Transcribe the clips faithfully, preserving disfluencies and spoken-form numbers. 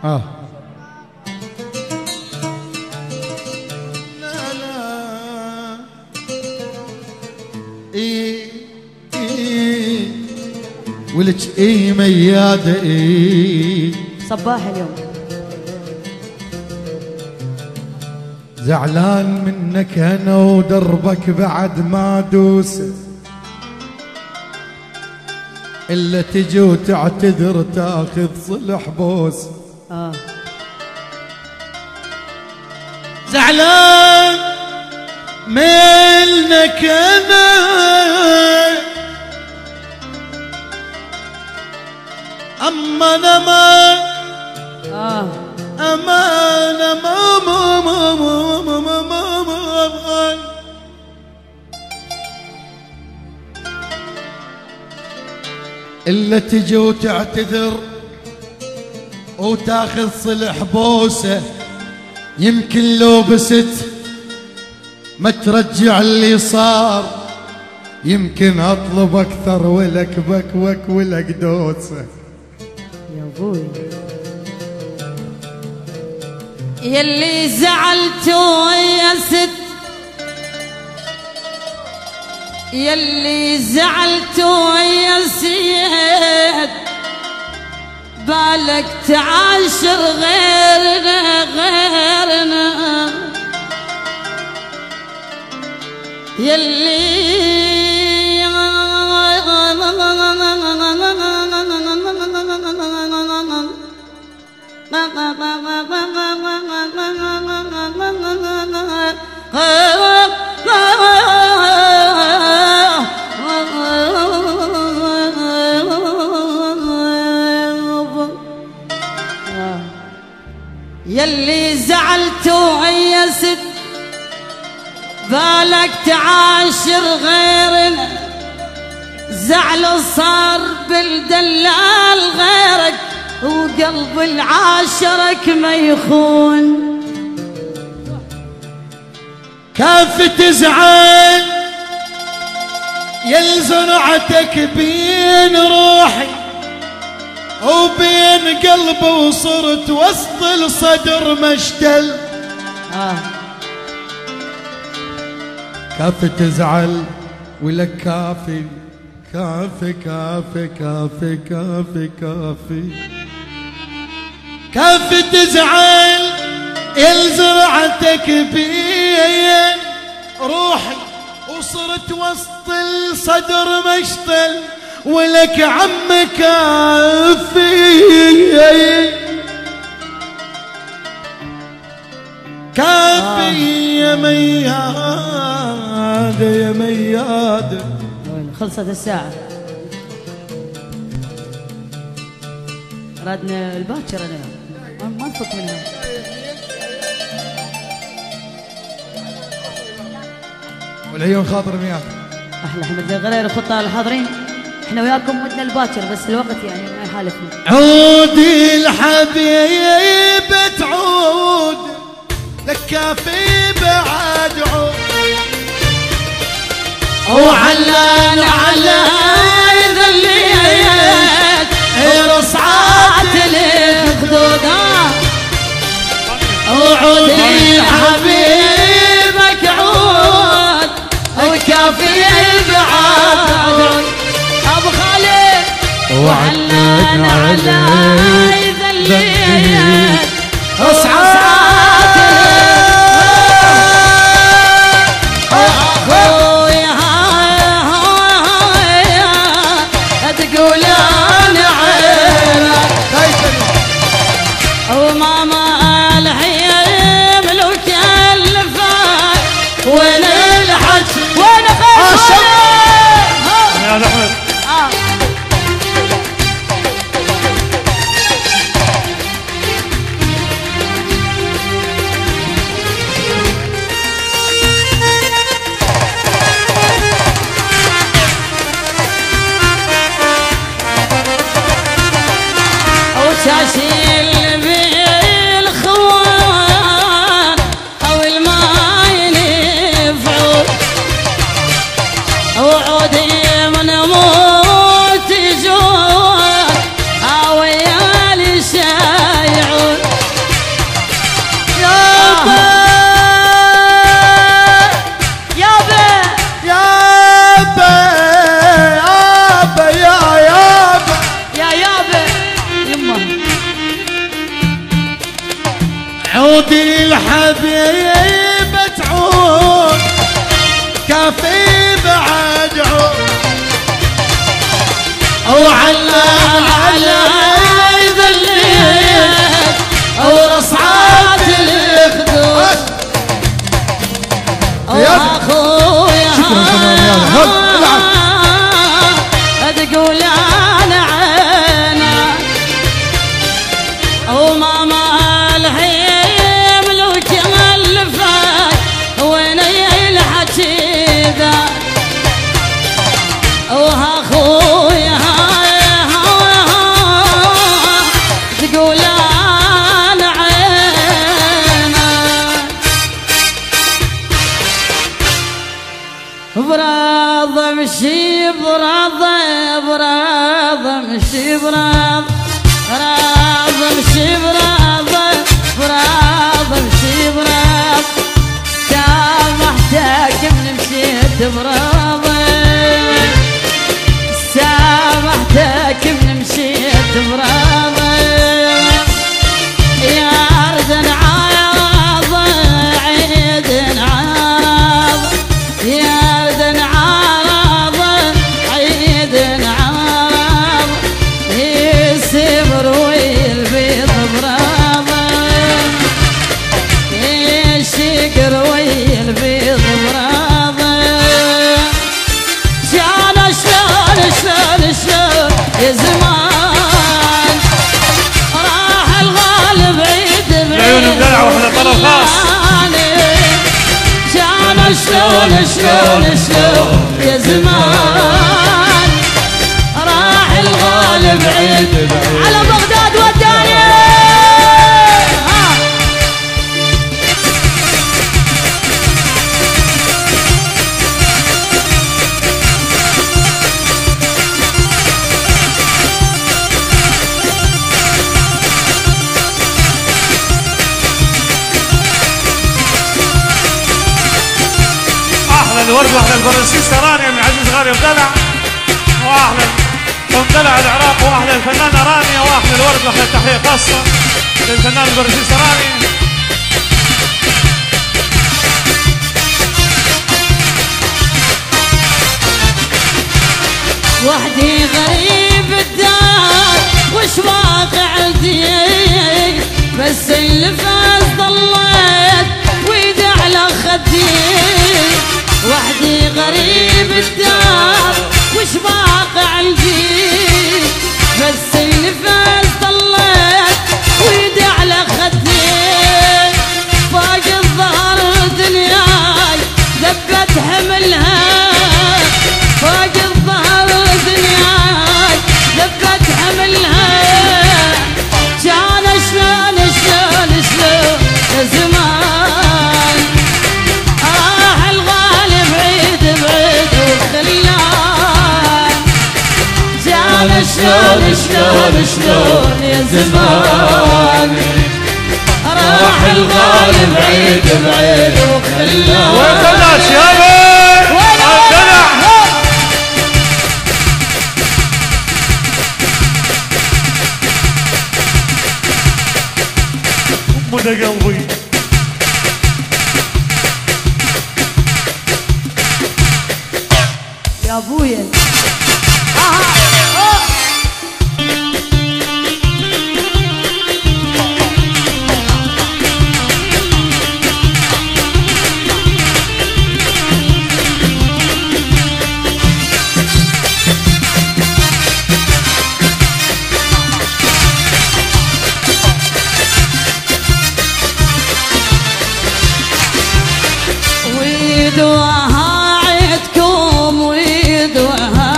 اه لا لا اي اي ولك اي مياده اي صباح اليوم زعلان منك انا ودربك بعد ما دوس الا تجي وتعتذر تاخذ صلح بوس. اه زعلان منك انا اما انا ما اه امانه ما ما ما ما ما ما ما ما الا تجي وتعتذر وتاخذ صلح بوسه يمكن لو بست ما ترجع اللي صار يمكن اطلب اكثر ولك بك وك ولك دوسه. يا ابوي يلي زعلتوا يا ست يلي زعلتوا يا سيد بالك تعاشر غيرنا غيرنا يلي يلي زعلتوا يا ست بالك تعاشر غيرنا زعل صار بالدلال غيرك وقلب العاشرك ما يخون. كاف تزعل يا زرعتك بين روحي وبين قلبي وصرت وسط الصدر مشتل. آه. كاف تزعل ولك كافي كافي كافي كافي كافي كافي كافي تزعل يا زرعتك بين روحي وصرت وسط الصدر مشتل ولك عم كافي كافي يا مياد يا مياد. خلصت الساعة رادنا الباكر انا ما نفك منها. والعيون خاطر وياك احلى حمد الغرير الخطة الحاضرين احنا وياكم ودنا الباكر بس الوقت يعني ما يحالفنا. عودي الحبيبة تعود لك كافي بعد عود وعلان على ذليت رصعات الخدود وعودي حبيبك عود وكافي بعد ابو خالد وعلان على ذليت رصعات عودي الحبيبة تعود كافي بعد عود وعلم على ذليت ورصعات الخدود واخويا تقول انا عينه وماما الهيم لو كلفك وين الحكي ذا واخويا تقول انا عينه براض امشي براض براض امشي براض براض امشي براض براض امشي براض سامحتك من مشيت براض سامحتك من مشيت براض يا ارض عاض عيد عاض يا ارض عاض عيد عاض يسبر ويلبيض براض يشقر ويلبيض براض شلون شلون شلون شلون يا زمان راح الغالب عيد بعيد العيون مدلعة واحدة طرف خاص شلون شلون شلون شلون يا زمان راح الغالب عيد على بغداد وداني الورد واحلى البرنسيس رانيا من عزيز غالي مدلع واحلى مدلع العراق واحلى الفنانه رانيا واحلى الورد واحلى تحيه خاصه للفنان البرنسيس رانيا وحدي غريب الدار وش واقع الدين بس الفاز ضليت ويدي على خدي وحدي غريب الدار وش واقع الدين بس الفاز ضليت ويدي على خدي فوق الظهر دنياي ذبت حملها فوق الظهر دنياي ذبت حملها كان شلون شلون شلون يا زمان راح الغالب عيد بعيد وخلان كان شلون شلون شلون يا زمان راح الغالب عيد بعيد وخلان وين الناس يا بي الدلع منى قلبي يا ابويا ويدوها عيدكم ويدوها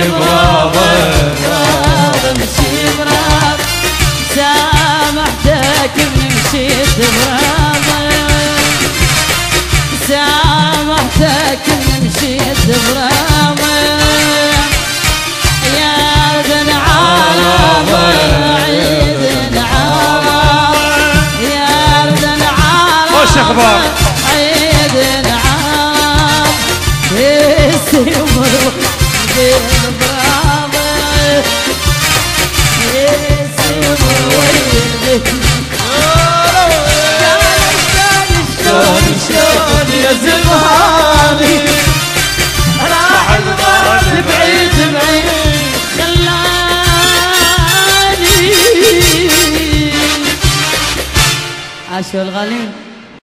براضي نمشي براضي سامحتك من مشيت براضي سامحتك من مشيت براضي يا ذن عرب عيد عرب يا ذن عرب عيد عرب يسمروا بين براضي يسمروا بين شلون شلون يا زماني راح الغالي بعيد بعيد خلاني عاشوا الغالين.